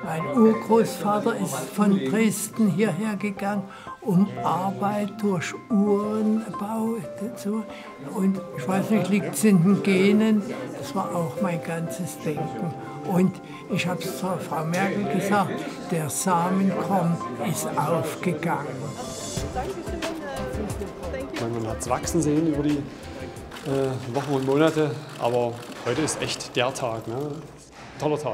Mein Urgroßvater ist von Dresden hierher gegangen, um Arbeit durch Uhrenbau zu. Und ich weiß nicht, liegt es in den Genen? Das war auch mein ganzes Denken. Und ich habe es zur Frau Merkel gesagt, der Samenkorn ist aufgegangen. Man hat es wachsen sehen über die Wochen und Monate, aber heute ist echt der Tag, ne? Toller Tag.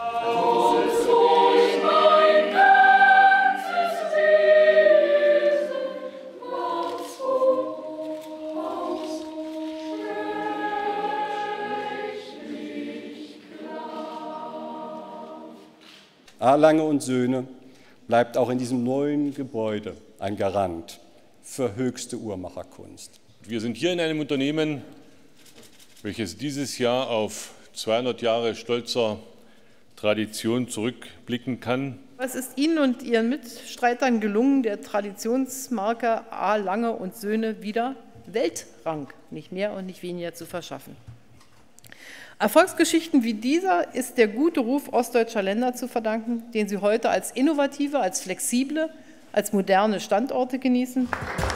A. Lange und Söhne bleibt auch in diesem neuen Gebäude ein Garant für höchste Uhrmacherkunst. Wir sind hier in einem Unternehmen, welches dieses Jahr auf 200 Jahre stolzer Tradition zurückblicken kann. Was ist Ihnen und Ihren Mitstreitern gelungen, der Traditionsmarke A. Lange und Söhne wieder Weltrang, nicht mehr und nicht weniger, zu verschaffen? Erfolgsgeschichten wie dieser ist der gute Ruf ostdeutscher Länder zu verdanken, den sie heute als innovative, als flexible, als moderne Standorte genießen.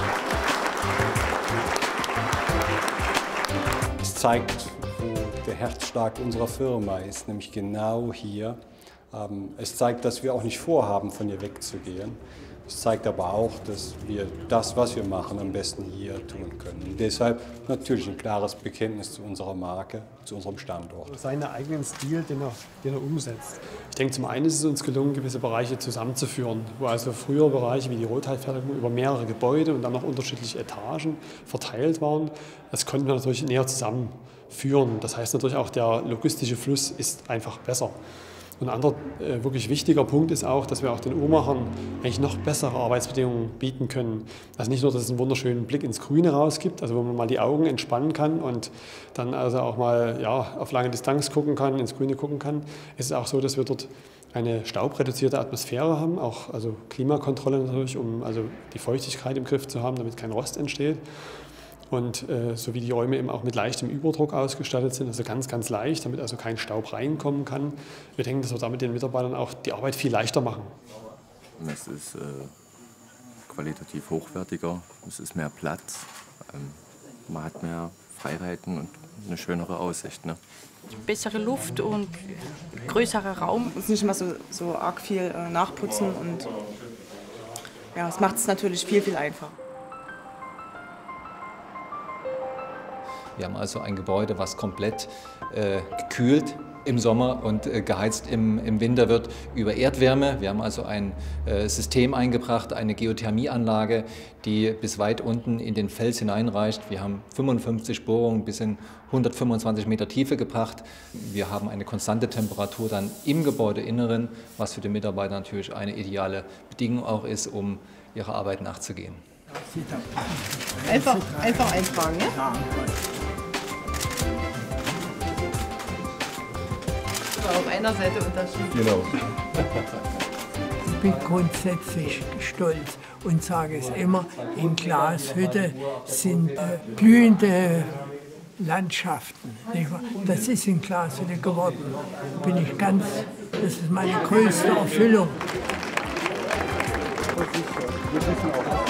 Es zeigt, wo der Herzschlag unserer Firma ist, nämlich genau hier. Es zeigt, dass wir auch nicht vorhaben, von hier wegzugehen. Es zeigt aber auch, dass wir das, was wir machen, am besten hier tun können. Und deshalb natürlich ein klares Bekenntnis zu unserer Marke, zu unserem Standort. Seinen eigenen Stil, den er umsetzt. Ich denke, zum einen ist es uns gelungen, gewisse Bereiche zusammenzuführen, wo also frühere Bereiche wie die Rotteilfertigung über mehrere Gebäude und dann noch unterschiedliche Etagen verteilt waren. Das konnten wir natürlich näher zusammenführen. Das heißt natürlich auch, der logistische Fluss ist einfach besser. Und ein anderer wirklich wichtiger Punkt ist auch, dass wir auch den Uhrmachern eigentlich noch bessere Arbeitsbedingungen bieten können. Also nicht nur, dass es einen wunderschönen Blick ins Grüne rausgibt, also wo man mal die Augen entspannen kann und dann also auch mal auf lange Distanz gucken kann, ins Grüne gucken kann. Es ist auch so, dass wir dort eine staubreduzierte Atmosphäre haben, auch also Klimakontrolle natürlich, um also die Feuchtigkeit im Griff zu haben, damit kein Rost entsteht. Und so wie die Räume eben auch mit leichtem Überdruck ausgestattet sind, also ganz, ganz leicht, damit also kein Staub reinkommen kann. Wir denken, dass wir damit den Mitarbeitern auch die Arbeit viel leichter machen. Es ist qualitativ hochwertiger, es ist mehr Platz, man hat mehr Freiheiten und eine schönere Aussicht. Ne? Bessere Luft und größerer Raum. Es ist nicht immer so arg viel nachputzen und ja, es macht es natürlich viel, viel einfacher. Wir haben also ein Gebäude, was komplett gekühlt im Sommer und geheizt im Winter wird über Erdwärme. Wir haben also ein System eingebracht, eine Geothermieanlage, die bis weit unten in den Fels hineinreicht. Wir haben 55 Bohrungen bis in 125 Meter Tiefe gebracht. Wir haben eine konstante Temperatur dann im Gebäudeinneren, was für die Mitarbeiter natürlich eine ideale Bedingung auch ist, um ihrer Arbeit nachzugehen. Einfach eintragen, ja? Auf einer Seite unterschiedlich. Genau. Ich bin grundsätzlich stolz und sage es immer, in Glashütte sind blühende Landschaften. Nicht wahr? Das ist in Glashütte geworden. Das ist meine größte Erfüllung.